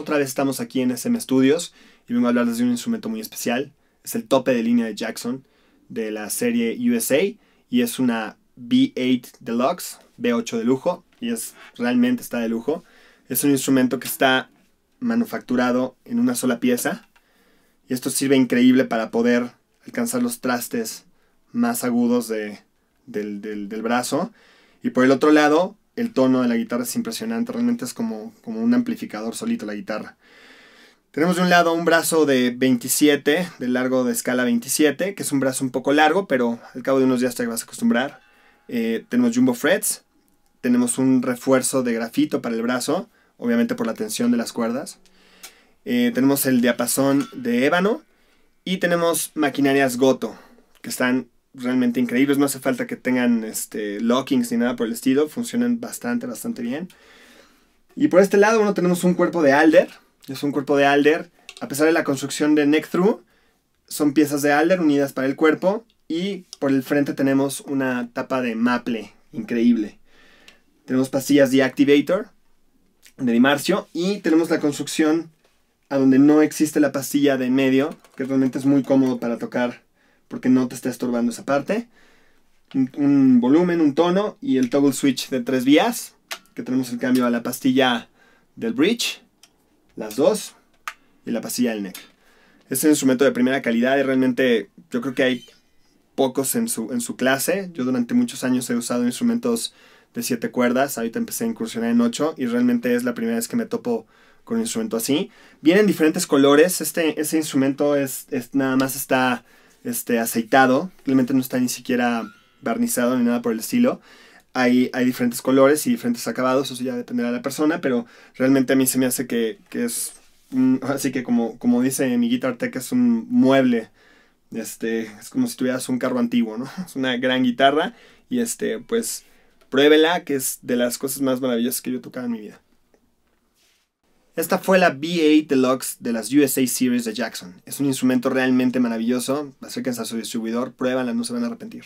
Otra vez estamos aquí en SM Studios y vengo a hablarles de un instrumento muy especial. Es el tope de línea de Jackson de la serie USA y es una B8 Deluxe, B8 de lujo, y realmente está de lujo. Es un instrumento que está manufacturado en una sola pieza y esto sirve increíble para poder alcanzar los trastes más agudos del brazo. Y por el otro lado, el tono de la guitarra es impresionante, realmente es como un amplificador solito la guitarra. Tenemos de un lado un brazo de 27, de largo de escala 27, que es un brazo un poco largo, pero al cabo de unos días te vas a acostumbrar. Tenemos jumbo frets, tenemos un refuerzo de grafito para el brazo, obviamente por la tensión de las cuerdas. Tenemos el diapasón de ébano y tenemos maquinarias Goto, que están realmente increíbles. No hace falta que tengan lockings ni nada por el estilo, funcionan bastante bien. Y por este lado tenemos un cuerpo de alder. Es un cuerpo de alder, a pesar de la construcción de neck through, son piezas de alder unidas para el cuerpo. Y por el frente tenemos una tapa de maple increíble. Tenemos pastillas de Activator de Dimarzio y tenemos la construcción a donde no existe la pastilla de en medio, que realmente es muy cómodo para tocar porque no te está estorbando esa parte. Un volumen, un tono y el toggle switch de 3 vías, que tenemos el cambio a la pastilla del bridge, las dos, y la pastilla del neck. Es un instrumento de primera calidad y realmente yo creo que hay pocos en su clase. Yo durante muchos años he usado instrumentos de 7 cuerdas, ahorita empecé a incursionar en 8 y realmente es la primera vez que me topo con un instrumento así. Vienen diferentes colores, ese instrumento nada más está aceitado, realmente no está ni siquiera barnizado ni nada por el estilo. Hay diferentes colores y diferentes acabados, eso ya dependerá de la persona, pero realmente a mí se me hace que es así que como dice mi Guitar Tech, es un mueble. Es como si tuvieras un carro antiguo, ¿no? Es una gran guitarra y pues pruébela, que es de las cosas más maravillosas que yo he tocado en mi vida. Esta fue la B8 Deluxe de las USA Series de Jackson. Es un instrumento realmente maravilloso. Acérquense a su distribuidor, pruébanla, no se van a arrepentir.